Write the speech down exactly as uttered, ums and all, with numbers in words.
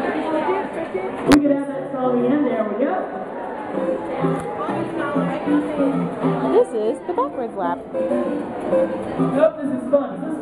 We could have that song again. There we go. This is the backwards lap. Nope, this is fun.